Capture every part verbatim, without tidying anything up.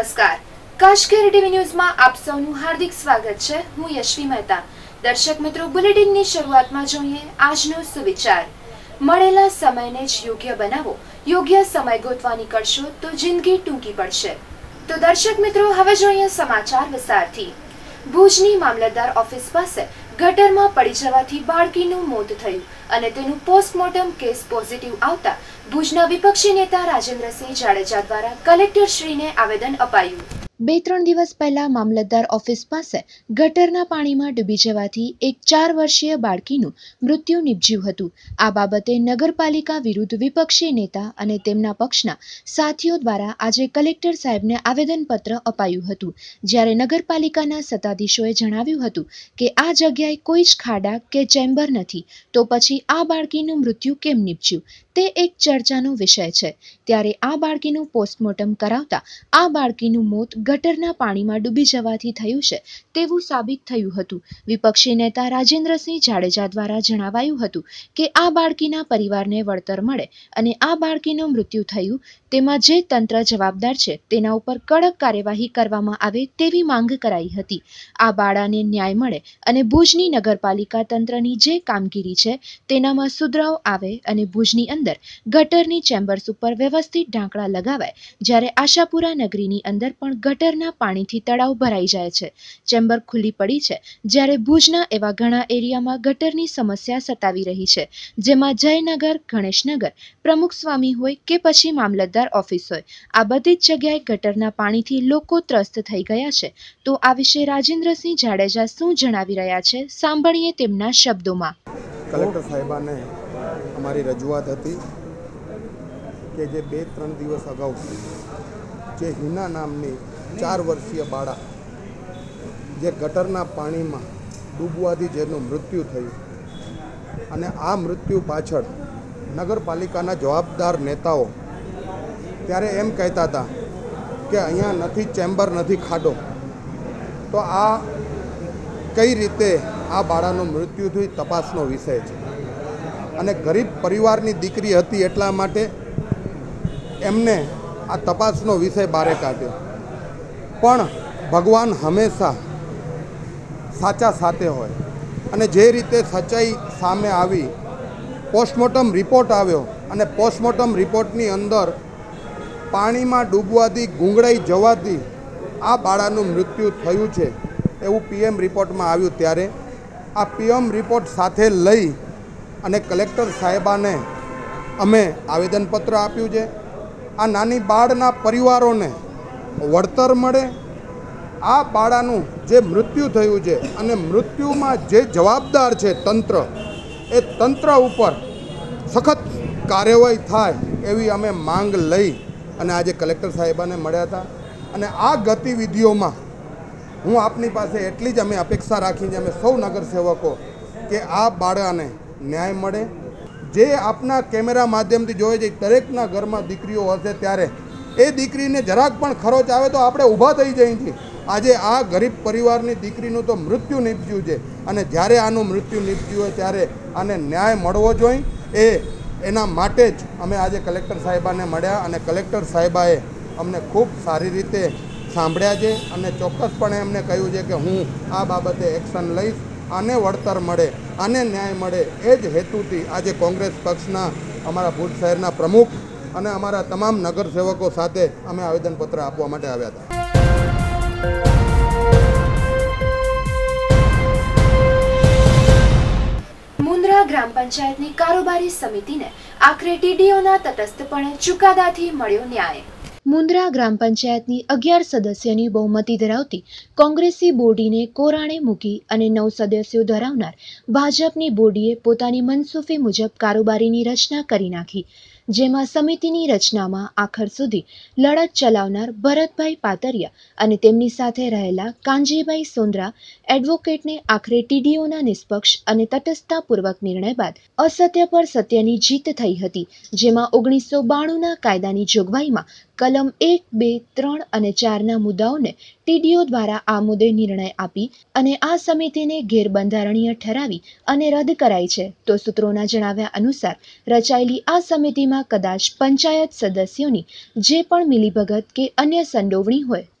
નમસ્કાર, કાશકેર ટીવી ન્યૂઝમાં આપ સૌનું હાર્દિક સ્વાગત છે। હું યશ્વી મહેતા। દર્શક મિત્રો, બુલેટિનની શરૂઆતમાં જોઈએ આજનો સુવિચાર। મળેલા સમયને જ યોગ્ય બનાવો, યોગ્ય સમય ગોતવા નીકળશો તો જિંદગી ટૂંકી પડશે। તો દર્શક મિત્રો, હવે જોઈએ સમાચાર વિસ્તારથી। ભુજની મામલતદાર ઓફિસ પાસે ગટરમાં પડી જવાથી બાળકીનું મોત થયું અને તેનું પોસ્ટમોર્ટમ કેસ પોઝિટિવ આવતા ભુજના વિપક્ષી નેતા રાજેન્દ્રસિંહ જાડેજા દ્વારા કલેક્ટરશ્રીને આવેદન અપાયું। બે ત્રણ દિવસ પહેલા મામલતદાર ઓફિસ પાસે ગટરના પાણીમાં ડૂબી જવાથી એક ચાર વર્ષીય બાળકીનું મૃત્યુ નિપજ્યું હતું। આ બાબતે નગરપાલિકા વિરુદ્ધ વિપક્ષી નેતા અને તેમના પક્ષના સાથીઓ દ્વારા આજે કલેક્ટર સાહેબને આવેદનપત્ર અપાયું હતું, જ્યારે નગરપાલિકાના સત્તાધીશોએ જણાવ્યું હતું કે આ જગ્યાએ કોઈ જ ખાડા કે ચેમ્બર નથી, તો પછી આ બાળકીનું મૃત્યુ કેમ નિપજ્યું તે એક ચર્ચાનો વિષય છે। ત્યારે આ બાળકીનું પોસ્ટમોર્ટમ કરાવતા આ બાળકીનું મોત ગટરના પાણીમાં ડૂબી જવાથી થયું છે તેવું સાબિત થયું હતું। વિપક્ષી નેતા રાજેન્દ્રસિંહ જાડેજા દ્વારા જણાવાયું હતું કે આ બાળકીના પરિવારને વળતર મળે અને આ બાળકીનું મૃત્યુ થયું તેમાં જે તંત્ર જવાબદાર છે તેના ઉપર કડક કાર્યવાહી કરવામાં આવે તેવી માંગ કરાઈ હતી। આ બાળાને ન્યાય મળે અને ભુજની નગરપાલિકા તંત્રની જે કામગીરી છે તેનામાં સુધરાવ આવે અને ભુજની અંદર ગટરની ચેમ્બર્સ ઉપર વ્યવસ્થિત ઢાંકણા લગાવાય। જ્યારે આશાપુરા નગરીની અંદર પણ ગટરના પાણીથી તળાવ ભરાઈ જાય છે, ચેમ્બર ખુલ્લી પડી છે, જ્યારે ભુજના એવા ઘણા એરિયામાં ગટરની સમસ્યા સતાવી રહી છે, જેમાં જયનગર, ગણેશનગર, પ્રમુખ સ્વામી હોય કે પછી મામલતદાર ઓફિસ હોય, આ બધી જ જગ્યાએ ગટરના પાણીથી લોકો ત્રસ્ત થઈ ગયા છે। તો આ વિશે રાજેન્દ્રસિંહ જાડેજા શું જણાવી રહ્યા છે, સાંભળીએ તેમના શબ્દોમાં। કલેક્ટર સાહેબાને અમારી રજૂઆત હતી કે જે બે ત્રણ દિવસ અગાઉ જે હિના નામની ચાર વર્ષીય બાળા જે ગટરના પાણીમાં ડૂબવાથી જેનું મૃત્યુ થયું અને આ મૃત્યુ પાછળ નગરપાલિકાના જવાબદાર નેતાઓ ત્યારે એમ કહેતા હતા કે અહીંયા નથી ચેમ્બર, નથી ખાડો, તો આ કઈ રીતે આ બાળાનું મૃત્યુ થયું તપાસનો વિષય છે અને ગરીબ પરિવારની દીકરી હતી એટલા માટે એમને આ તપાસનો વિષય બહાર કાઢ્યો। પણ ભગવાન હંમેશા સાચા સાથે હોય અને જે રીતે સચ્ચાઈ સામે આવી, પોસ્ટમોર્ટમ રિપોર્ટ આવ્યો અને પોસ્ટમોર્ટમ રિપોર્ટની અંદર પાણીમાં ડૂબવાથી, ગુંગળાઈ જવાથી આ બાળાનું મૃત્યુ થયું છે એવું પીએમ રિપોર્ટમાં આવ્યું, ત્યારે આ પીએમ રિપોર્ટ સાથે લઈ અને કલેક્ટર સાહેબાને અમે આવેદનપત્ર આપ્યું છે। આ નાની બાળના પરિવારોને વળતર મળે, આ બાળાનું જે મૃત્યુ થયું છે અને મૃત્યુમાં જે જવાબદાર છે તંત્ર, એ તંત્ર ઉપર સખત કાર્યવાહી થાય એવી અમે માંગ લઈ અને આજે કલેક્ટર સાહેબાને મળ્યા હતા। અને આ ગતિવિધિઓમાં હું આપની પાસે એટલી જ અમે અપેક્ષા રાખીને અમે સૌ નગરસેવકો કે આ બાળાને ન્યાય મળે। જે આપના કેમેરા માધ્યમથી જોઈ છે, દરેકના ઘરમાં દીકરીઓ હશે, ત્યારે એ દીકરીને જરાક પણ ખરોચ આવે તો આપણે ઊભા થઈ જઈએ છીએ। આજે આ ગરીબ પરિવારની દીકરીનું તો મૃત્યુ નીપજ્યું છે અને જ્યારે આનું મૃત્યુ નીપજ્યું હોય ત્યારે આને ન્યાય મળવો જોઈએ, એ એના માટે જ અમે આજે કલેક્ટર સાહેબાને મળ્યા અને કલેક્ટર સાહેબાએ અમને ખૂબ સારી રીતે સાંભળ્યા છે અને ચોક્કસપણે એમને કહ્યું છે કે હું આ બાબતે એક્શન લઈશ, આને વળતર મળે, આને ન્યાય મળે, એ જ હેતુથી આજે કોંગ્રેસ પક્ષના અમારા ભુજ શહેરના પ્રમુખ અને અમારા તમામ નગરસેવકો સાથે અમે આવેદનપત્ર આપવા માટે આવ્યા હતા। મુન્દ્રા ગ્રામ પંચાયતની કારોબારી સમિતિને આખરે ટીડીઓના તટસ્થપણે ચુકાદાથી મળ્યો ન્યાય। મુન્દ્રા ગ્રામ પંચાયતની અગિયાર સદસ્યની બહુમતી ધરાવતી કોંગ્રેસી બોડીને કોરાણે મૂકી અને નવ સદસ્યો ધરાવનાર ભાજપની બોડીએ પોતાની મનસુફી મુજબ કારોબારીની રચના કરી નાખી, જેમાં સમિતિની રચનામાં આખર સુધી લડત ચલાવનાર ભરતભાઈ પાતરિયા અને તેમની સાથે રહેલા કાંજીભાઈ સોંદરા એડવોકેટને આખરે ટીડીઓના નિષ્પક્ષ અને તટસ્થતાપૂર્વક નિર્ણય બાદ અસત્ય પર સત્યની જીત થઈ હતી, જેમાં ઓગણીસો બાણુંના કાયદાની જોગવાઈમાં કલમ એક, બે, ત્રણ અને ચારના મુદ્દાઓને ટીડીઓ દ્વારા આ મુદ્દે નિર્ણય આપી અને આ સમિતિને ગેરબંધારણીય ઠરાવી અને રદ કરાઈ છે। તો સૂત્રોના જણાવ્યા અનુસાર રચાયેલી આ સમિતિમાં કદાચ પંચાયત સદસ્યોની જે પણ મિલીભગત કે અન્ય સંડોવણી હોય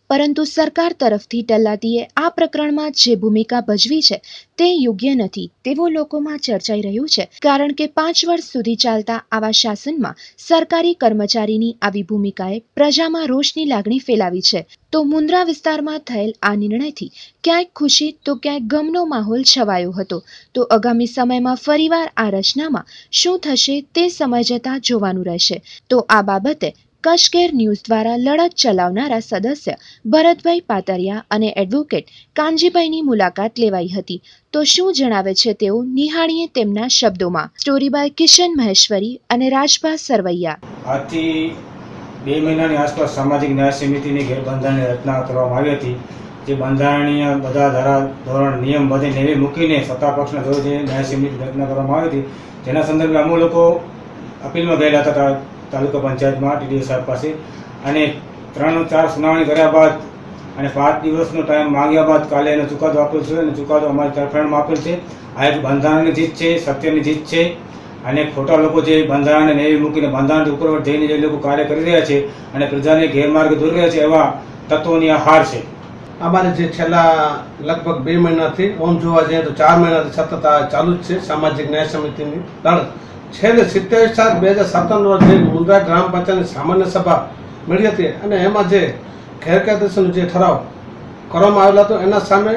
પરંતુ સરકાર તરફથી તલાટીએ આ પ્રકરણમાં જે ભૂમિકા ભજવી છે તે યોગ્ય નથી તેવું લોકોમાં ચર્ચાઈ રહ્યું છે, કારણ કે પાંચ વર્ષ સુધી ચાલતા આવા શાસનમાં સરકારી કર્મચારીની આવી ભૂમિકાએ પ્રજામાં રોષની લાગણી ફેલાવી છે. તો મુન્દ્રા વિસ્તારમાં થયેલ આ નિર્ણયથી ક્યાંક ખુશી તો ક્યાંક ગમનો માહોલ છવાયો હતો. તો આગામી સમયમાં ફરીવાર આ રચનામાં શું થશે તે સમય જતાં જોવાનું રહેશે. તો આ બાબતે કશકેર ન્યૂઝ દ્વારા લડત ચલાવનારા સદસ્ય ભરતભાઈ પાતરિયા અને એડવોકેટ કાનજીભાઈની મુલાકાત લેવાઈ હતી. તો શું જણાવે છે તેઓ નિહાળીએ તેમના શબ્દોમાં. સ્ટોરી બાય કિશન મહેશ્વરી અને રાજભા સરવૈયા. આજથી બે મહિનાની આસપાસ સામાજિક ન્યાય સમિતિની ગેરબંધારણની રચના કરવામાં આવી હતી, જે બંધારણીય બધા ધારા ધોરણ નિયમ બધે નેવે મૂકીને સત્તા પક્ષના જોડે જે ન્યાય સમિતિની રચના કરવામાં આવી હતી, જેના સંદર્ભે અમુક લોકો અપીલમાં ગયેલા હતા તાલુકા પંચાયતમાં ટીડીઓ સાહેબ પાસે, અને ત્રણ ચાર સુનાવણી કર્યા બાદ અને પાંચ દિવસનો ટાઈમ માંગ્યા બાદ કાલે એનો ચુકાદો આપેલ છે અને ચુકાદો અમારી તરફેણમાં આપેલ છે. આ એક બંધારણની જીત છે, સત્યની જીત છે, અને ખોટા લોકો જે બંધારણને નેવી મૂકીને બંધારણ ઉપર જઈને જે લોકો કાર્ય કરી રહ્યા છે અને પ્રજાને ગેરમાર્ગે દોરી રહ્યા છે, એવા તત્વોની આ હાર છે. અમારે જે છેલ્લા લગભગ બે મહિનાથી ઓમ જોવા જઈએ તો ચાર મહિનાથી સતત આ ચાલુ જ છે સામાજિક ન્યાય સમિતિની લડત. છેલ્લે સિત્તેર ચાર બે હજાર સત્તરનો જે મુન્દ્રા ગ્રામ પંચાયતની સામાન્ય સભા મળી હતી અને એમાં જે ગેરકાયદેસરનો જે ઠરાવ કરવામાં આવેલો હતો એના સામે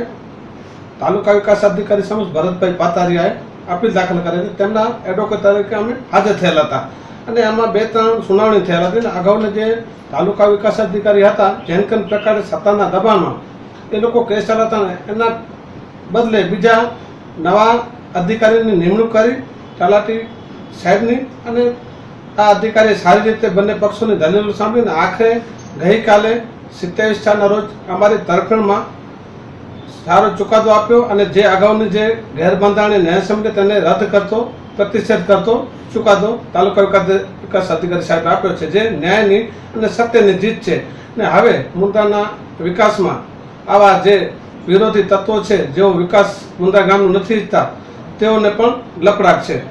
તાલુકા વિકાસ અધિકારી સમક્ષ ભરતભાઈ પાતારિયાએ અપીલ દાખલ કરી હતી. તેમના એડવોકેટ તરીકે અમે હાજર થયેલા હતા અને એમાં બે ત્રણ સુનાવણી થયેલા હતી. અગાઉના જે તાલુકા વિકાસ અધિકારી હતા જેનકન પ્રકારે સત્તાના દબાણમાં એ લોકો કેસ ચલાવતા એના બદલે બીજા નવા અધિકારીની નિમણૂક કરી તલાટી સાહેબની, અને આ અધિકારી સારી રીતે બંને પક્ષોની દલીલો સાંભળીને આખરે ગઈકાલે સિત્તેવીસ ચારના રોજ અમારી તરફેણમાં સારો ચુકાદો આપ્યો અને જે અગાઉની જે ગેરબંધારણીય ન્યાય સમિતિ તેને રદ કરતો પ્રતિષેધ કરતો ચુકાદો તાલુકા વિકાસ અધિકારી સાહેબ આપ્યો છે, જે ન્યાયની અને સત્યની જીત છે. ને હવે મુન્દ્રાના વિકાસમાં આવા જે વિરોધી તત્વો છે જેઓ વિકાસ મુન્દ્રા ગામનું નથી ઈચ્છતા તેઓને પણ લપડાટ છે.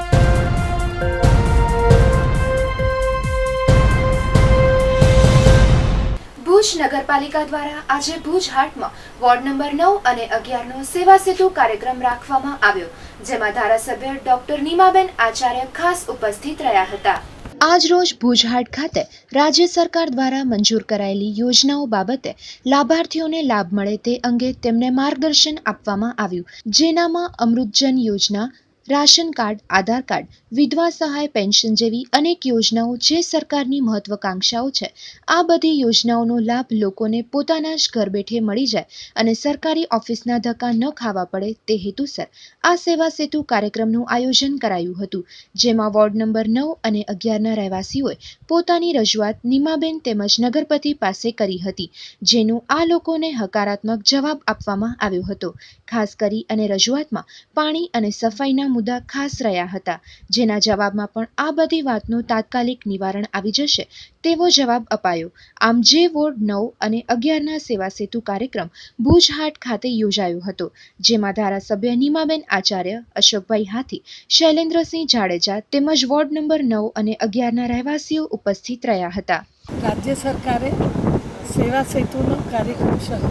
ભુજ નગરપાલિકા દ્વારા આજે ભુજ હાટમાં વોર્ડ નંબર નવ અને અગિયાર નો સેવા સેતુ કાર્યક્રમ રાખવામાં આવ્યો, જેમાં ધારાસભ્ય ડોક્ટર નીમાબેન આચાર્ય ખાસ ઉપસ્થિત રહ્યા હતા. આજ રોજ ભુજ હાટ ખાતે રાજ્ય સરકાર દ્વારા મંજૂર કરાયેલી યોજનાઓ બાબતે લાભાર્થીઓને લાભ મળે તે અંગે તેમને માર્ગદર્શન આપવામાં આવ્યું, જેનામાં અમૃતજન યોજના, રાશન કાર્ડ, આધાર કાર્ડ, વિધવા સહાય પેન્શન જેવી અનેક યોજનાઓ જે સરકારની મહત્વકાંક્ષાઓ છે, આ બધી યોજનાઓનો લાભ લોકોને પોતાના જ ઘર બેઠે મળી જાય અને સરકારી ઓફિસના ધક્કા ન ખાવા પડે તે હેતુસર આ સેવા સેતુ કાર્યક્રમનું આયોજન કરાયું હતું, જેમાં વોર્ડ નંબર નવ અને અગિયારના રહેવાસીઓએ પોતાની રજૂઆત નીમાબેન તેમજ નગરપતિ પાસે કરી હતી, જેનું આ લોકોને હકારાત્મક જવાબ આપવામાં આવ્યો હતો. ખાસ કરી અને રજૂઆતમાં પાણી અને સફાઈના મુદ્દા ખાસ રહ્યા હતા, જેના જવાબમાં પણ આ બધી વાતનું તાત્કાલિક નિવારણ આવી જશે તેવો જવાબ અપાયો. આમ જે વોર્ડ નવ અને અગિયારના સેવા સેતુ કાર્યક્રમ ભુજ હાટ ખાતે યોજાયો હતો, જેમાં ધારાસભ્ય નીમાબેન આચાર્ય, અશોકભાઈ હાથી, શૈલેન્દ્રસિંહ જાડેજા તેમજ વોર્ડ નંબર નવ અને અગિયારના રહેવાસીઓ ઉપસ્થિત રહ્યા હતા. રાજ્ય સરકારે સેવા સેતુનો કાર્યક્રમ શરૂ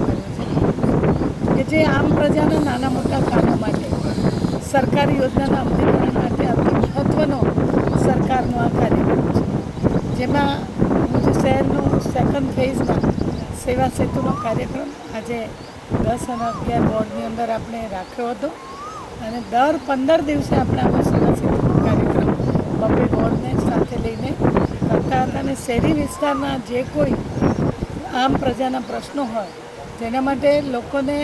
કર્યો છે કે જે આમ પ્રજાના નાના મોટા કામો માટે સરકારી યોજનાના અમલીકરણ માટે અતિ મહત્ત્વનો સરકારનો આ કાર્યક્રમ છે, જેમાં ભુજ શહેરનું સેકન્ડ ફેઝમાં સેવા સેતુનો કાર્યક્રમ આજે દસ અને અગિયાર વોર્ડની અંદર આપણે રાખ્યો હતો અને દર પંદર દિવસે આપણે આમાં સેવા સેતુનો કાર્યક્રમ બબ્બે વોર્ડને સાથે લઈને કરતા હતા અને શહેરી વિસ્તારના જે કોઈ આમ પ્રજાના પ્રશ્નો હોય તેના માટે લોકોને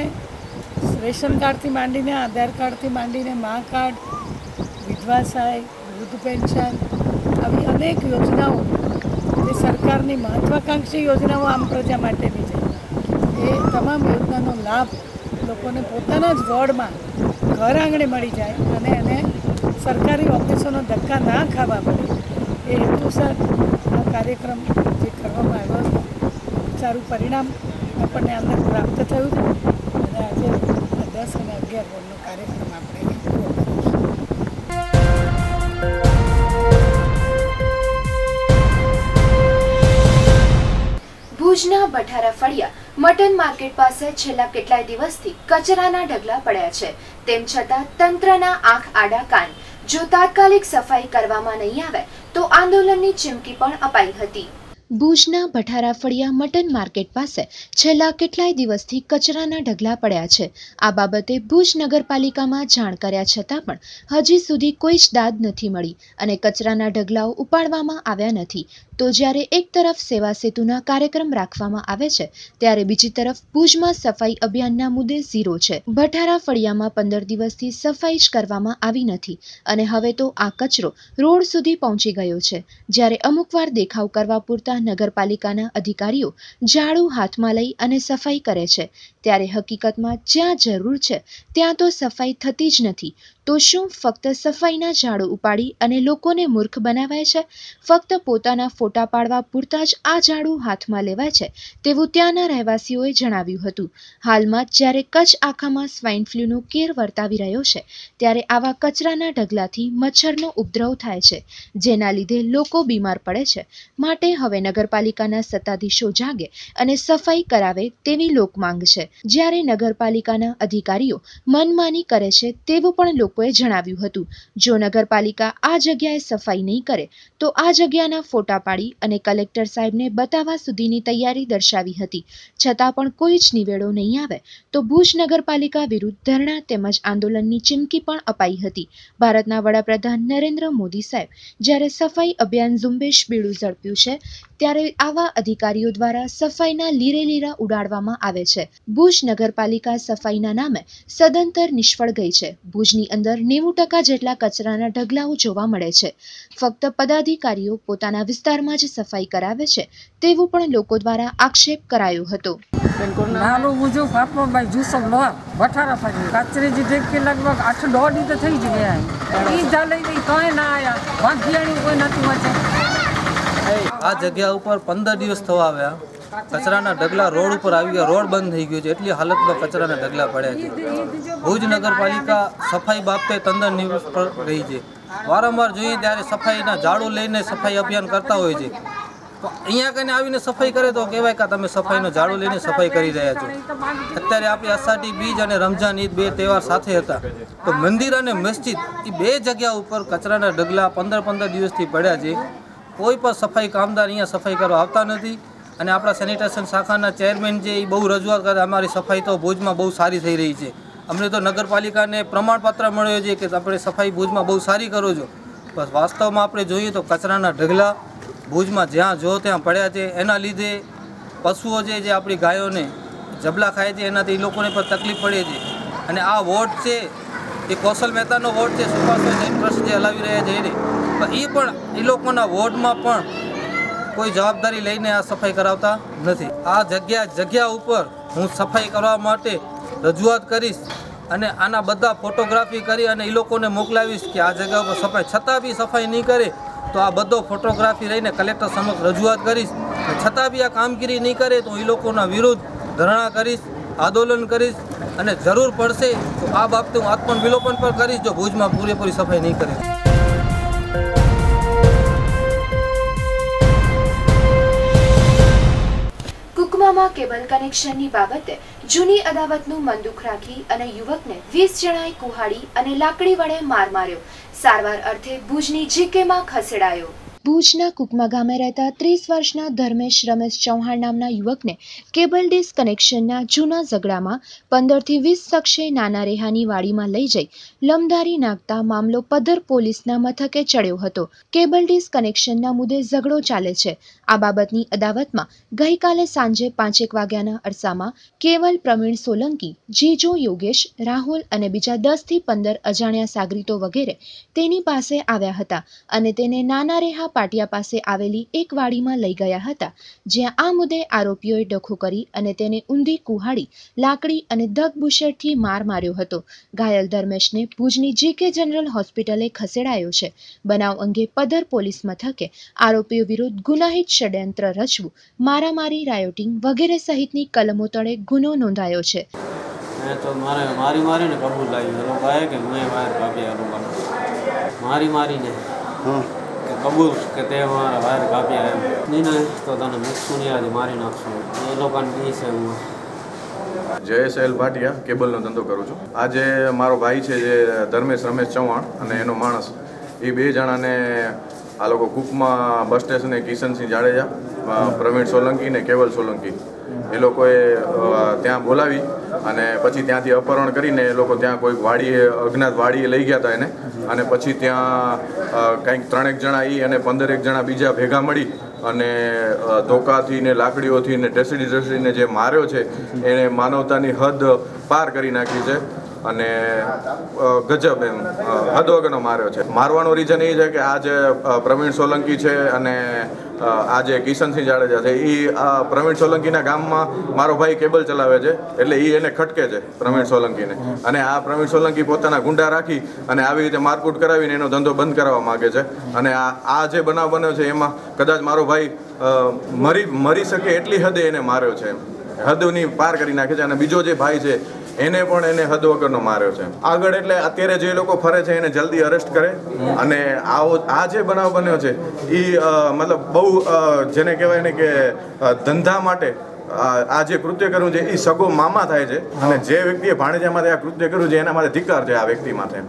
રેશન કાર્ડથી માંડીને, આધાર કાર્ડથી માંડીને, મા કાર્ડ, વિધવા સહાય, વૃદ્ધ પેન્શન, આવી અનેક યોજનાઓ જે સરકારની મહત્વાકાંક્ષી યોજનાઓ આમ પ્રજા માટેની છે, એ તમામ યોજનાનો લાભ લોકોને પોતાના જ વોર્ડમાં ઘર આંગણે મળી જાય અને એને સરકારી ઓફિસોનો ધક્કા ના ખાવા પડે એ હેતુસર આ કાર્યક્રમ જે કરવામાં આવ્યો છે સારું પરિણામ આપણને અંદર પ્રાપ્ત થયું છે અને આજે દસ અને અગિયાર વોર્ડનો કાર્યક્રમ આપણે પૂરો કરીશું. ભુજ ભુજના ભઠારા ફળિયા મટન માર્કેટ પાસે છેલ્લા કેટલાય દિવસથી કચરાના ઢગલા પડ્યા છે, તેમ છતાં તંત્રના આંખ આડા કાન. જો તાત્કાલિક સફાઈ કરવામાં નહીં આવે તો આંદોલનની ચીમકી પણ અપાઈ હતી. ભુજના ભઠારા ફળિયા મટન માર્કેટ પાસે છેલ્લા કેટલાય દિવસથી કચરાના ઢગલા પડ્યા છે. આ બાબતે ભુજ નગરપાલિકામાં જાણ કર્યા છતાં પણ હજી સુધી કોઈ જ દાદ નથી મળી અને કચરાના ઢગલાઓ ઉપાડવામાં આવ્યા નથી. તો જ્યારે એક તરફ સેવા સેતુના કાર્યક્રમ રાખવામાં આવે છે, ત્યારે બીજી તરફ ભુજમાં સફાઈ અભિયાનના મુદ્દે ઝીરો છે. ભઠારા ફળિયામાં પંદર દિવસથી સફાઈ જ કરવામાં આવી નથી અને હવે તો આ કચરો રોડ સુધી પહોંચી ગયો છે. જ્યારે અમુકવાર દેખાવ કરવા પૂરતા નગરપાલિકાના અધિકારીઓ ઝાડુ હાથમાં લઈ અને સફાઈ કરે છે, ત્યારે હકીકતમાં જ્યાં જરૂર છે ત્યાં તો સફાઈ થતી જ નથી. તો શું ફક્ત સફાઈના ઝાડુ ઉપાડી અને લોકોને મૂર્ખ બનાવાય છે? ફક્ત પોતાના ફોટા પાડવા પૂરતા જ આ ઝાડુ હાથમાં લેવાય છે, તેવું ત્યાંના રહેવાસીઓએ જણાવ્યું હતું. હાલમાં જ્યારે કચ્છ આખામાં સ્વાઇન ફ્લૂનો કેર વર્તાવી રહ્યો છે, ત્યારે આવા કચરાના ઢગલાથી મચ્છરનો ઉપદ્રવ થાય છે, જેના લીધે લોકો બીમાર પડે છે. માટે હવે નગરપાલિકાના સત્તાધીશો જાગે અને સફાઈ કરાવે તેવી લોકમાંગ છે. જ્યારે નગરપાલિકાના અધિકારીઓ મનમાની કરે છે તેવું પણ લોકોએ જણાવ્યું હતું. જો નગરપાલિકા આ જગ્યાએ સફાઈ નહીં કરે તો આ જગ્યાના ફોટા પાડી અને કલેક્ટર સાહેબને બતાવવા સુધીની તૈયારી દર્શાવી હતી. છતાં પણ કોઈ જ નિવેડો નહીં આવે તો ભુજ નગરપાલિકા વિરુદ્ધ ધરણા તેમજ આંદોલનની ચીમકી પણ અપાઈ હતી. ભારતના વડાપ્રધાન નરેન્દ્ર મોદી સાહેબ જ્યારે સફાઈ અભિયાન ઝુંબેશ બીડું ઝડપ્યું છે, ત્યારે આવા અધિકારીઓ દ્વારા સફાઈના લીરે લીરા ઉડાડવામાં આવે છે. ભુજ નગરપાલિકા સફાઈના નામે સદંતર નિષ્ફળ ગઈ છે. ભુજની અંદર નેવું ટકા જેટલા કચરાના ઢગલાઓ જોવા મળે છે. ફક્ત પદાધિકારીઓ પોતાના વિસ્તારમાં જ સફાઈ કરાવે છે તેવું પણ લોકો દ્વારા આક્ષેપ કરાયો હતો. નાલો મુજો ફાટો ભાઈ જુસો લો ભઠારા ફાટી કાચરે जी देख के लगभग आठ दौड़ दी तो થઈ જ ગયા ઈ ચાલે ઈ કોઈ ના આયા વાઘિયાણી કોઈ નથી વચ્ચે. આ જગ્યા ઉપર પંદર દિવસ થવા આવ્યા, કચરાના ઢગલા રોડ ઉપર આવી ગયા, રોડ બંધ થઈ ગયો છે, એટલી હાલતમાં કચરાના ઢગલા પડ્યા છે. ભુજ નગરપાલિકા સફાઈ બાબતે તંદર નિષ્ફળ રહી છે. વારંવાર જોઈએ ત્યારે સફાઈના ઝાડુ લઈને સફાઈ અભિયાન કરતા હોય છે, તો અહીંયા કને આવીને સફાઈ કરે તો કહેવાય કે તમે સફાઈનો ઝાડુ લઈને સફાઈ કરી રહ્યા છો. અત્યારે આપણી અષાઢી બીજ અને રમઝાન ઈદ બે તહેવાર સાથે હતા, તો મંદિર અને મસ્જિદ એ બે જગ્યા ઉપર કચરાના ઢગલા પંદર પંદર દિવસથી પડ્યા છે. કોઈ પણ સફાઈ કામદાર અહીંયા સફાઈ કરવા આવતા નથી અને આપણા સેનિટેશન શાખાના ચેરમેન છે એ બહુ રજૂઆત કરે, અમારી સફાઈ તો ભુજમાં બહુ સારી થઈ રહી છે. અમને તો નગરપાલિકાને પ્રમાણપત્ર મળ્યો છે કે આપણે સફાઈ ભુજમાં બહુ સારી કરો છો. બસ વાસ્તવમાં આપણે જોઈએ તો કચરાના ઢગલા ભુજમાં જ્યાં જો ત્યાં પડ્યા છે. એના લીધે પશુઓ છે જે આપણી ગાયોને જબલા ખાય છે, એનાથી એ લોકોને પણ તકલીફ પડે છે. અને આ વોર્ડ છે એ કૌશલ મહેતાનો વોર્ડ છે, સુભાષ ટ્રસ્ટ જે હલાવી રહ્યા છે એને, પણ એ પણ એ લોકોના વોર્ડમાં પણ કોઈ જવાબદારી લઈને આ સફાઈ કરાવતા નથી. આ જગ્યા જગ્યા ઉપર હું સફાઈ કરવા માટે રજૂઆત કરીશ અને આના બધા ફોટોગ્રાફી કરી અને એ લોકોને મોકલાવીશ કે આ જગ્યા ઉપર સફાઈ, છતાં બી સફાઈ નહીં કરે તો આ બધો ફોટોગ્રાફી રહીને કલેક્ટર સમક્ષ રજૂઆત કરીશ. છતાં બી આ કામગીરી નહીં કરે તો એ લોકોના વિરુદ્ધ ધરણા કરીશ, આંદોલન કરીશ અને જરૂર પડશે તો આ બાબતે હું આત્મવિલોપન પણ કરીશ જો ભુજમાં પૂરેપૂરી સફાઈ નહીં કરે. કુકમામાં કેબલ કનેક્શનની બાબતે જૂની અદાવતનું મનદુખ રાખી અને યુવકને વીસ જણાએ કુહાડી અને લાકડી વડે માર માર્યો. સારવાર અર્થે ભુજની જીકેમાં ખસેડાયો. ભુજના કુકમા ગામે રહેતા ત્રીસ વર્ષના ધર્મેશ રમેશ ચૌહાણ નામના યુવકને કેબલ ડિશ કનેક્શનના જૂના ઝઘડામાં પંદરથી વીસ શખ્સે નાના રેહાની વાડીમાં લઈ જઈ લમધારી નાખતા મામલો પધર પોલીસના મથકે ચડ્યો હતો. કેબલ ડિશ કનેક્શનના મુદ્દે ઝઘડો ચાલે છે. આ બાબતની અદાવતમાં ગઈકાલે સાંજે પાંચેક વાગ્યાના અરસામાં કેવલ પ્રવીણ સોલંકી, જીજો યોગેશ, રાહુલ અને બીજા દસથી પંદર અજાણ્યા સાગરીતો વગેરે તેની પાસે આવ્યા હતા અને તેને નાના રેહા પાટિયા પાસે આવેલી એક વાડીમાં લઈ ગયા હતા, જ્યાં આ મુદ્દે આરોપીઓએ ડખો કરી અને તેને ઊંધી કુહાડી, લાકડી અને ધગબુશરથી માર માર્યો હતો. ઘાયલ ધર્મેશને ભુજની જીકે જનરલ હોસ્પિટલે ખસેડાયો છે. બનાવ અંગે પધર પોલીસ મથકે આરોપીઓ વિરુદ્ધ ગુનાહિત ષડયંત્ર રચવું, મારામારી, રાયોટિંગ વગેરે સહિતની કલમો તળે ગુનો નોંધાયો છે. તો મારે મારી મારીને કબૂલ લાવી એ લોકો આવે કે મેં માર ભાગે એ લોકો મારી મારીને કે કબૂલ કે તે મારા વાયર કાપ્યા એમ નહીં ને તો તને મૂકશું નહીં, આજે મારી નાખશું એ લોકોને કહે છે. હું જયેશ એલ ભાટિયા કેબલનો ધંધો કરું છું. આજે મારો ભાઈ છે જે ધર્મેશ રમેશ ચૌહાણ અને એનો માણસ, એ બે જણાને આ લોકો કુકમાં બસ સ્ટેશને કિશનસિંહ જાડેજા, પ્રવીણ સોલંકી ને કેવલ સોલંકી એ લોકોએ ત્યાં બોલાવી અને પછી ત્યાંથી અપહરણ કરીને એ લોકો ત્યાં કોઈક વાડીએ અજ્ઞાત વાડીએ લઈ ગયા હતા એને, અને પછી ત્યાં કંઈક ત્રણેક જણા એ અને પંદરેક જણા બીજા ભેગા મળી અને ધોકાથી ને લાકડીઓથી ને ઢસડી ઢસડીને જે માર્યો છે એને માનવતાની હદ પાર કરી નાખી છે અને ગજબ એમ હદ વગરનો માર્યો છે. મારવાનો રીઝન એ છે કે આ જે પ્રવીણ સોલંકી છે અને આ જે કિશનસિંહ જાડેજા છે એ આ પ્રવીણ સોલંકીના ગામમાં મારો ભાઈ કેબલ ચલાવે છે, એટલે એ એને ખટકે છે પ્રવીણ સોલંકીને, અને આ પ્રવીણ સોલંકી પોતાના ગુંડા રાખી અને આવી રીતે મારકૂટ કરાવીને એનો ધંધો બંધ કરાવવા માગે છે. અને આ આ જે બનાવ બન્યો છે એમાં કદાચ મારો ભાઈ મરી મરી શકે એટલી હદે એને માર્યો છે, હદની પાર કરી નાખે છે. અને બીજો જે ભાઈ છે એને પણ એને હદ વગરનો માર્યો છે. આગળ એટલે અત્યારે જે લોકો ફરે છે એને જલ્દી અરેસ્ટ કરે અને આવો આ જે બનાવ બન્યો છે એ મતલબ બહુ જેને કહેવાય ને કે ધંધા માટે આ જે કૃત્ય કર્યું છે એ સગો મામા થાય છે, અને જે વ્યક્તિએ ભાણેજા માટે આ કૃત્ય કર્યું છે એના માટે ધિક્કાર છે આ વ્યક્તિ માટે.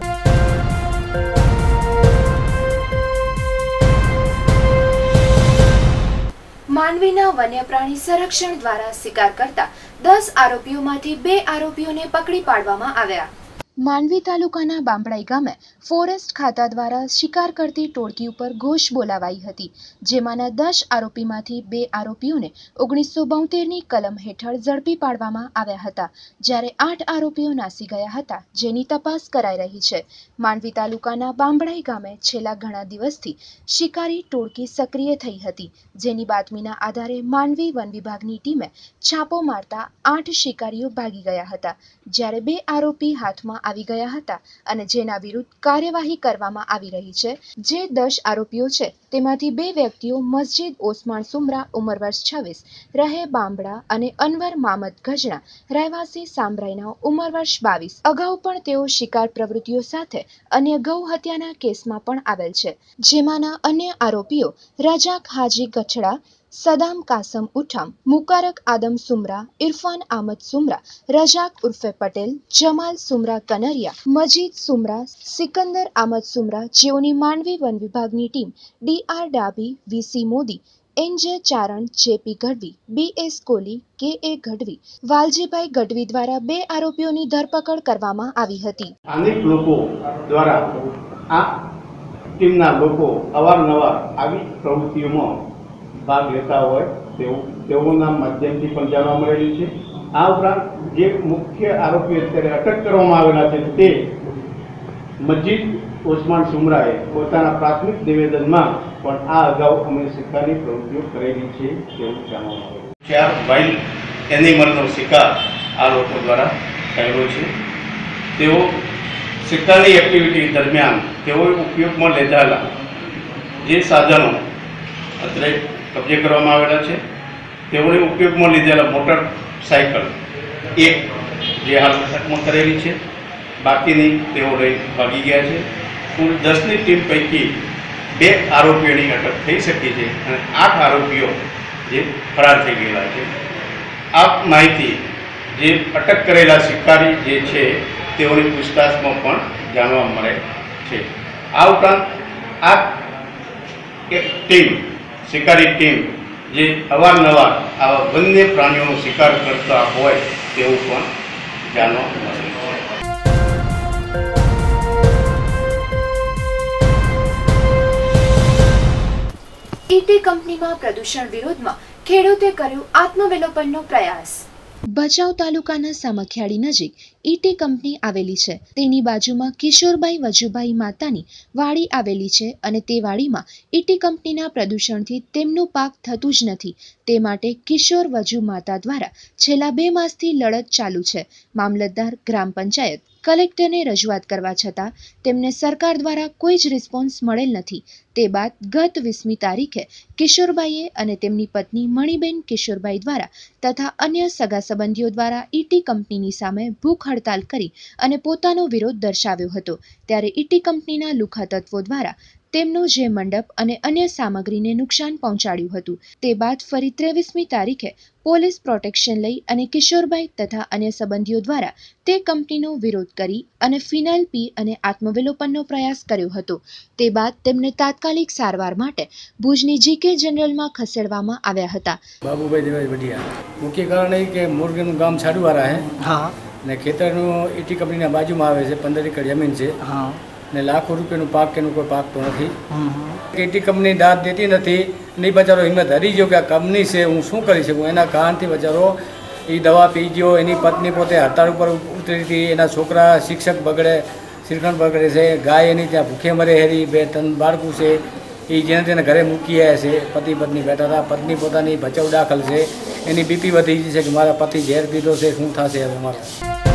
માંડવીના વન્ય પ્રાણી સંરક્ષણ દ્વારા શિકાર કરતા દસ આરોપીઓમાંથી બે આરોપીઓને પકડી પાડવામાં આવ્યા. માંડવી તાલુકાના બાંભડાઈ ગામે ફોરેસ્ટ ખાતા દ્વારા શિકાર કરતી ટોળકી ઉપર ઘોષ બોલાવાઈ હતી, જેમાંના દસ આરોપીમાંથી બે આરોપીઓને ઓગણીસો બોતેરની કલમ હેઠળ ઝડપી પાડવામાં આવ્યા હતા, જ્યારે આઠ આરોપીઓ નાસી ગયા હતા, જેની તપાસ કરાઈ રહી છે. માંડવી તાલુકાના બાંભડાઈ ગામે છેલ્લા ઘણા દિવસથી શિકારી ટોળકી સક્રિય થઈ હતી, જેની બાતમીના આધારે માંડવી વન વિભાગની ટીમે છાપો મારતા આઠ શિકારીઓ ભાગી ગયા હતા, જ્યારે બે આરોપી હાથમાં આવી ગયા હતા અને જેના વિરુદ્ધ કાર્યવાહી કરવામાં આવી રહી છે. જે દસ આરોપીઓ છે તેમાંથી બે વ્યક્તિઓ મસ્જિદ ઓસમાણ સુમરા ઉંમર વર્ષ છવ્વીસ રહે બાંભડા અને અનવર મામદ ગજણા રહેવાસી સાંભરાઈના ઉંમર વર્ષ બાવીસ અગાઉ પણ તેઓ શિકાર પ્રવૃત્તિઓ સાથે અન્ય ગૌ હત્યાના કેસમાં પણ આવેલ છે. જેમાંના અન્ય આરોપીઓ રજાક હાજી ગછડા, સદામ કાસમ ઉઠામ, મુકારક આદમ સુમરા, ઇરફાન આમદ સુમરા, રજાક ઉર્ફે પટેલ, જમાલ સુમરા કનરિયા, મજીદ સુમરા, સિકંદર આમદ સુમરા, જેઓની માંડવી વન વિભાગની team D R Dabhi, VC Modi, N J Charan, JP Gadhvi, B S Kohli, K A Gadhvi, Valjibhai Gadhvi દ્વારા બે આરોપીઓની ધરપકડ કરવામાં આવી હતી. અનેક લોકો દ્વારા આ ટીમના લોકો અવારનવાર આવી પ્રવૃત્તિઓમાં ભાગ લેતા હોય તેવું તેઓના માધ્યમથી પણ જાણવા મળેલું છે. આ ઉપરાંત જે મુખ્ય આરોપી અત્યારે અટક કરવામાં આવેલા છે તે મસ્જિદ ઓસમાન સુમરાએ પોતાના પ્રાથમિક નિવેદનમાં પણ આ અગાઉ અમે શિકારની પ્રવૃત્તિઓ કરેલી છે તેવું જાણવા મળ્યું. ચાર વાઇલ્ડ એનિમલનો શિકાર આ લોકો દ્વારા થયેલો છે. તેઓ શિકારની એક્ટિવિટી દરમિયાન તેઓએ ઉપયોગમાં લીધેલા જે સાધનો અત્રે કબજે કરવામાં આવેલા છે, તેઓને ઉપયોગમાં લીધેલા મોટર સાયકલ એક જે હાલ અટકમાં કરેલી છે, બાકીની તેઓ લઈ ભાગી ગયા છે. કુલ દસની ટીમ પૈકી બે આરોપીઓની અટક થઈ શકી છે અને આઠ આરોપીઓ જે ફરાર થઈ ગયેલા છે. આ માહિતી જે અટક કરેલા શિકારી જે છે તેઓની પૂછતાછમાં પણ જાણવા મળે છે. આ ઉપરાંત આ એક ટીમ શિકારી ટીમ જે અવારનવાર આવા વન્ય પ્રાણીઓનો શિકાર કરતા હોય તેવું પણ જાણવા મળે છે. ઈટી કંપનીમાં પ્રદૂષણ વિરોધમાં ખેડૂતે કર્યો આત્મવિલોપનનો પ્રયાસ. ભચાઉ તાલુકાના સામખિયાળી નજીક ઈટી કંપની આવેલી છે. તેની બાજુમાં કિશોરબાઈ વજુભાઈ માતાની વાડી આવેલી છે અને તે વાડીમાં ઈટી કંપનીના પ્રદૂષણથી તેમનું પાક થતું જ નથી. તે માટે કિશોર વજુ માતા દ્વારા છેલ્લા બે માસથી લડત ચાલુ છે. મામલતદાર, ગ્રામ પંચાયત, કલેક્ટરને રજૂઆત કરવા છતાં તેમને સરકાર દ્વારા કોઈ જ રિસ્પોન્સ મળેલ નથી. તે બાદ ગત વીસમી તારીખે કિશોરબાઈએ અને તેમની પત્ની મણીબેન કિશોરબાઈ દ્વારા તથા અન્ય સગા સંબંધીઓ દ્વારા ઈટી કંપનીની સામે ભૂખ હડતાલ કરી અને પોતાનો વિરોધ દર્શાવ્યો હતો. ત્યારે ઈટી કંપનીના લુખા તત્વો દ્વારા તેમનો જે મંડપ અને અન્ય સામગ્રીને નુકસાન પહોંચાડ્યું હતું. તે બાદ ફરી ત્રેવીસમી તારીખે પોલીસ પ્રોટેક્શન લઈ અને કિશોરભાઈ તથા અન્ય સંબંધીઓ દ્વારા તે કંપનીનો વિરોધ કરી અને ફિનાઇલ પી અને આત્મવિલોપનનો પ્રયાસ કર્યો હતો. તે બાદ તેમને તાત્કાલિક સારવાર માટે ભુજની જીકે જનરલમાં ખસેડવામાં આવ્યા હતા. બાબુભાઈ દેવાઈ વડિયા. મુખ્ય કારણ એ કે મોરગેનું ગામ છાડુવાળા હે. હા. ને ખેતરનું ઈટી કંપનીના બાજુમાં આવે છે, પંદર એકર જમીન છે. હા. ને લાખો રૂપિયાનું પાક કેનું કોઈ પાકતો નથી. ઈટી કંપની દાદ દેતી નથી. નહીં બચારો હિંમત હરી ગયો કે આ કંપની છે, હું શું કરી શકું. એના કારણથી બચારો એ દવા પી ગયો. એની પત્ની પોતે હડતાળ ઉપર ઉતરી હતી. એના છોકરા શિક્ષક બગડે, શ્રીખંડ બગડે છે. ગાય એની ત્યાં ભૂખે મરે હેરી. બે ત્રણ બાળકું છે એ જેને તેને ઘરે મૂકી આવ્યા છે. પતિ પત્ની બેઠા હતા. પત્ની પોતાની ભચાઉ દાખલ છે. એની બીપી વધી છે કે મારા પતિ ઝેર પીધો છે, શું થશે હવે મારે.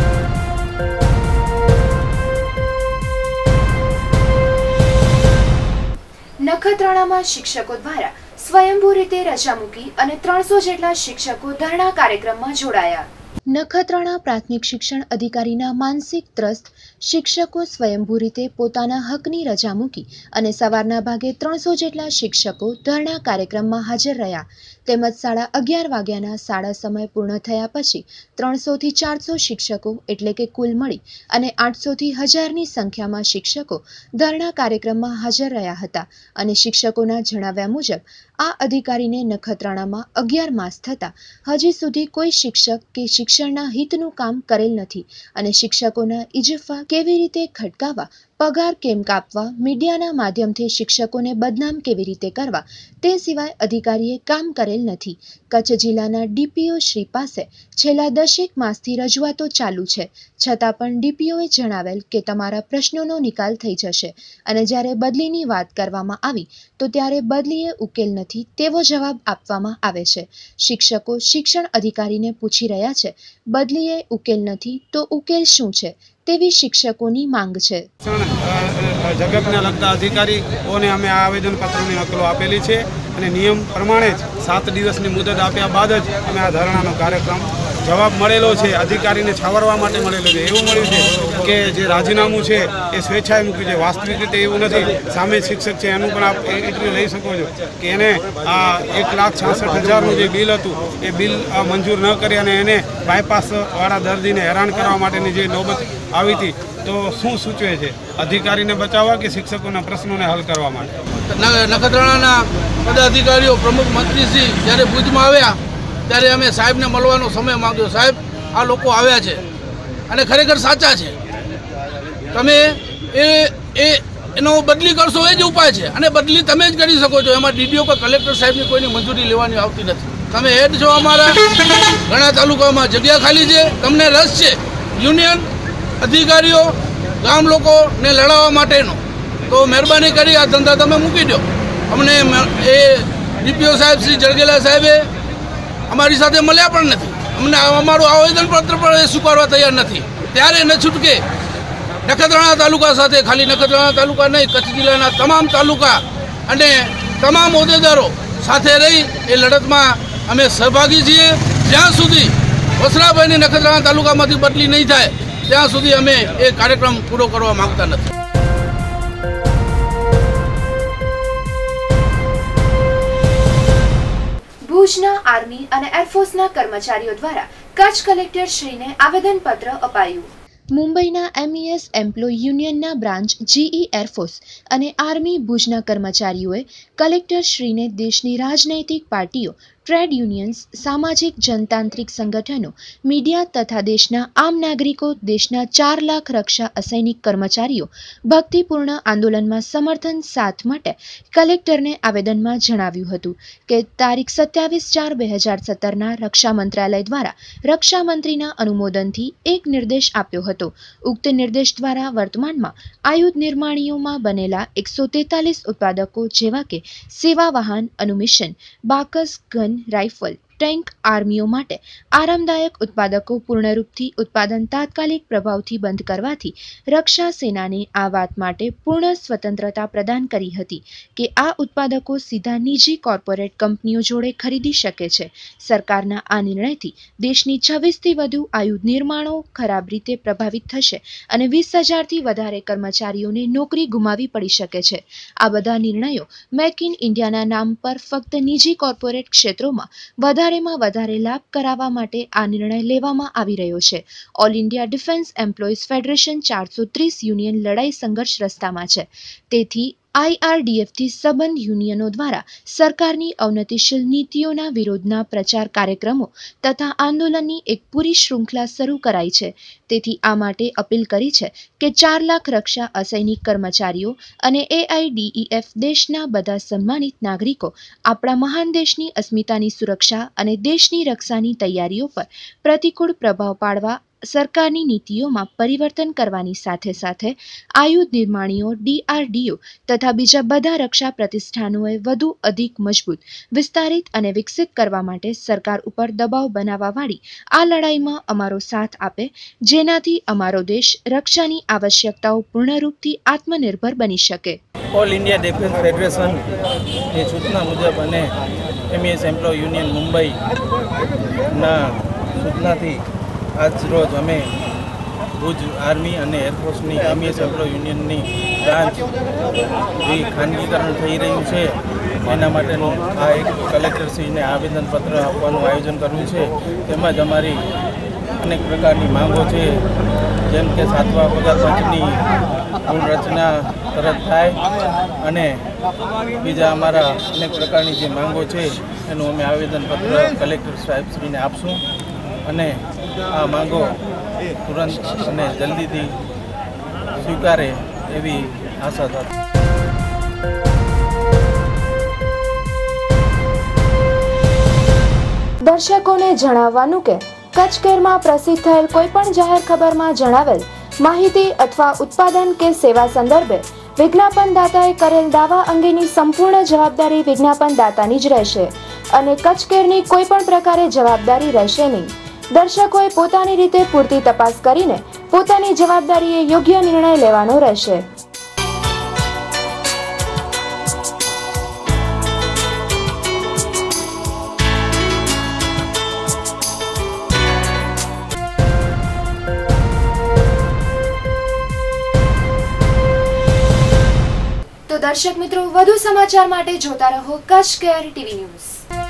નખત્રાણામાં શિક્ષકો દ્વારા સ્વયંભૂ રીતે રજા મૂકી અને ત્રણસો જેટલા શિક્ષકો ધરણા કાર્યક્રમમાં જોડાયા. નખત્રાણા પ્રાથમિક શિક્ષણ અધિકારીના માનસિક ત્રસ્ત શિક્ષકો સ્વયંભૂ રીતે પોતાના હકની રજા મૂકી અને સવારના ભાગે ત્રણસો જેટલા શિક્ષકો ધરણા કાર્યક્રમમાં હાજર રહ્યા. તેમજ સાડા અગિયાર વાગ્યાના શાળા સમય પૂર્ણ થયા પછી ત્રણસોથી ચારસો શિક્ષકો એટલે કે કુલ મળી અને આઠસોથી હજારની સંખ્યામાં શિક્ષકો ધરણા કાર્યક્રમમાં હાજર રહ્યા હતા. અને શિક્ષકોના જણાવ્યા મુજબ આ અધિકારીને નખત્રાણામાં અગિયાર માસ થતાં હજી સુધી કોઈ શિક્ષક કે શિક્ષણના હિતનું કામ કરેલ નથી અને શિક્ષકોના ઇજફા કેવી રીતે ખટકાવવા, પગાર કેમ કાપવા, મીડિયાના માધ્યમથી શિક્ષકોને બદનામ કેવી રીતે કરવા તે સિવાય અધિકારીએ કામ કરેલ નથી. કચ્છ જિલ્લાના ડીપીઓ શ્રી પાસે છેલ્લા દસેક માસથી રજૂઆતો ચાલુ છે, છતાં પણ ડીપીઓએ જણાવેલ કે તમારા પ્રશ્નોનો નિકાલ થઈ જશે અને જ્યારે બદલીની વાત કરવામાં આવી તો ત્યારે બદલીએ ઉકેલ નથી તેવો જવાબ આપવામાં આવે છે. શિક્ષકો શિક્ષણ અધિકારીને પૂછી રહ્યા છે, બદલીએ ઉકેલ નથી તો ઉકેલ શું છે તેવી શિક્ષકોની માંગ છે. જગતને લગતા અધિકારીઓને અમે આ આવેદનપત્રોની નકલો આપેલી છે અને નિયમ પ્રમાણે જ સાત દિવસની મુદત આપ્યા બાદ જ અમે આ ધરણાનો કાર્યક્રમ જવાબ મળેલો છે. અધિકારીને છાવરવા માટે મળેલો છે. એવું મળ્યું છે કે જે રાજીનામું છે એ સ્વેચ્છાએ મૂક્યું છે. વાસ્તવિક રીતે એવું નથી. સામે શિક્ષક છે એનું પણ આપ એટલું લઈ શકો છો કે એને આ એક લાખ છાસઠ હજારનું જે બિલ હતું એ બિલ મંજૂર ન કરી અને એને બાયપાસવાળા દર્દીને હેરાન કરવા માટેની જે નોબત આવી હતી. તો શું સૂચવે છે? અધિકારીને બચાવવા કે શિક્ષકોના પ્રશ્નોને હલ કરવા માટે? નખત્રાણાના પદાધિકારીઓ પ્રમુખ મંત્રીશ્રી જ્યારે ભુજમાં આવ્યા ત્યારે અમે સાહેબને મળવાનો સમય માંગ્યો. સાહેબ, આ લોકો આવ્યા છે અને ખરેખર સાચા છે. તમે એ એ એનો બદલી કરશો એ જ ઉપાય છે અને બદલી તમે જ કરી શકો છો. એમાં ડીડીઓ કે કલેક્ટર સાહેબની કોઈની મંજૂરી લેવાની આવતી નથી. તમે હેડ છો અમારા. ઘણા તાલુકામાં જગ્યા ખાલી છે. તમને રસ છે યુનિયન અધિકારીઓ ગામ લોકોને લડાવવા માટેનો, તો મહેરબાની કરી આ ધંધા તમે મૂકી દો. અમને એ ડીપીઓ સાહેબ શ્રી જરગેલા સાહેબે અમારી સાથે મળ્યા પણ નથી. અમને અમારું આવેદનપત્ર પણ એ સ્વીકારવા તૈયાર નથી. ત્યારે ન છૂટકે નખત્રાણા તાલુકા સાથે, ખાલી નખત્રાણા તાલુકા નહીં, કચ્છ જિલ્લાના તમામ તાલુકા અને તમામ હોદ્દેદારો સાથે રહી એ લડતમાં અમે સહભાગી છીએ. જ્યાં સુધી વસરાભાઈની નખત્રાણા તાલુકામાંથી બદલી નહીં થાય ત્યાં સુધી અમે એ કાર્યક્રમ પૂરો કરવા માંગતા નથી. ભુજના આર્મી અને એરફોર્સના કર્મચારીઓ દ્વારા કચ્છ કલેક્ટર શ્રીને આવેદનપત્ર અપાયું. મુંબઈના એમઈએસ એમ્પ્લોય યુનિયનના બ્રાન્ચ જીઈ એરફોર્સ અને આર્મી ભુજના કર્મચારીઓએ કલેક્ટર શ્રીને દેશની રાજનૈતિક પાર્ટીઓ, ટ્રેડ યુનિયન્સ, સામાજિક જનતાંત્રિક સંગઠનો, મીડિયા તથા દેશના આમ નાગરિકો, દેશના ચાર લાખ રક્ષા અસૈનિક કર્મચારીઓ ભક્તિપૂર્ણ આંદોલનમાં સમર્થન સાથ માટે કલેક્ટરને આવેદનમાં જણાવ્યું હતું કે તારીખ સત્યાવીસ ચાર બે હજાર સત્તરના રક્ષા મંત્રાલય દ્વારા રક્ષા મંત્રીના અનુમોદનથી એક નિર્દેશ આપ્યો હતો. ઉક્ત નિર્દેશ દ્વારા વર્તમાનમાં આયુધ નિર્માણીઓમાં બનેલા એકસો તેતાલીસ ઉત્પાદકો જેવા કે સેવા વાહન, અનુમિશન, બાકસ, ગન, રાઇફલ, ટેન્ક આર્મીઓ માટે આરામદાયક ઉત્પાદકો પૂર્ણરૂપથી ઉત્પાદન તાત્કાલિક પ્રભાવથી બંધ કરવાથી રક્ષા સેનાને આ વાત માટે પૂર્ણ સ્વતંત્રતા પ્રદાન કરી હતી કે આ ઉત્પાદકો સીધા નિજી કોર્પોરેટ કંપનીઓ જોડે ખરીદી શકે છે. સરકારના આ નિર્ણયથી દેશની છવ્વીસથી વધુ આયુધ નિર્માણો ખરાબ રીતે પ્રભાવિત થશે અને વીસ હજારથી વધારે કર્મચારીઓને નોકરી ગુમાવી પડી શકે છે. આ બધા નિર્ણયો મેક ઇન ઇન્ડિયાના નામ પર ફક્ત નિજી કોર્પોરેટ ક્ષેત્રોમાં વધારેમાં વધારે લાભ કરાવવા માટે આ નિર્ણય લેવામાં આવી રહ્યો છે. All India defence employees federation ચારસો ત્રીસ યુનિયન લડાઈ સંઘર્ષ રસ્તામાં છે. તેથી આઈઆરડીએફથી સંબંધ યુનિયનો દ્વારા સરકારની અવનતિશીલ નીતિઓના વિરોધના પ્રચાર કાર્યક્રમો તથા આંદોલનની એક પૂરી શૃંખલા શરૂ કરાઈ છે. તેથી આ માટે અપીલ કરી છે કે ચાર લાખ રક્ષા અસૈનિક કર્મચારીઓ અને એઆઈડીઈએફ દેશના બધા સન્માનિત નાગરિકો આપણા મહાન દેશની અસ્મિતાની સુરક્ષા અને દેશની રક્ષાની તૈયારીઓ પર પ્રતિકૂળ પ્રભાવ પાડવા સરકારની નીતિઓમાં પરિવર્તન કરવાની સાથે સાથે આયુધ નિર્માણીઓ ડીઆરડીઓ તથા બીજા બધા રક્ષા પ્રતિષ્ઠાનોએ વધુ અધિક મજબૂત, વિસ્તારિત અને વિકસિત કરવા માટે સરકાર ઉપર દબાવ બનાવવાવાળી આ લડાઈમાં અમારો સાથ આપે, જેનાથી અમારો દેશ રક્ષાની આવશ્યકતાઓ પૂર્ણરૂપથી આત્મનિર્ભર બની શકે. ઓલ ઇન્ડિયા ડિફેન્સ ફેડરેશનની સૂચના મુજબ અને એમઈએસ એમ્પ્લોય યુનિયન મુંબઈના સૂચનાથી આજ રોજ અમે ભુજ આર્મી અને એરફોર્સની એમઈએસ એમ્પ્લોય યુનિયનની બ્રાન્ચ જે ખાનગીકરણ થઈ રહ્યું છે એના માટેનું આ એક કલેક્ટરશ્રીને આવેદનપત્ર આપવાનું આયોજન કર્યું છે. તેમજ અમારી અનેક પ્રકારની માંગો છે, જેમ કે સાતમા પગાર પંચની પુનઃરચના તરત થાય અને બીજા અમારા અનેક પ્રકારની જે માંગો છે એનું અમે આવેદનપત્ર કલેક્ટર સાહેબશ્રીને આપશું અને આ માંગો તુરંત અને જલ્દીથી સ્વીકારે એવી આશા સાથે. દર્શકોને જણાવવાનું કે કચ્છ કેરમાં પ્રસિદ્ધ થયેલ કોઈ પણ જાહેર ખબરમાં જણાવેલ માહિતી અથવા ઉત્પાદન કે સેવા સંદર્ભે વિજ્ઞાપનદાતાએ કરેલ દાવા અંગેની સંપૂર્ણ જવાબદારી વિજ્ઞાપનદાતાની જ રહેશે અને કચ્છ કેરની કોઈ પણ પ્રકારે જવાબદારી રહેશે નહીં. દર્શકોએ પોતાની રીતે પૂરતી તપાસ કરીને પોતાની જવાબદારીએ યોગ્ય નિર્ણય લેવાનો રહેશે. તો દર્શક મિત્રો, વધુ સમાચાર માટે જોતા રહો કચ્છ કેર ટીવી ન્યૂઝ.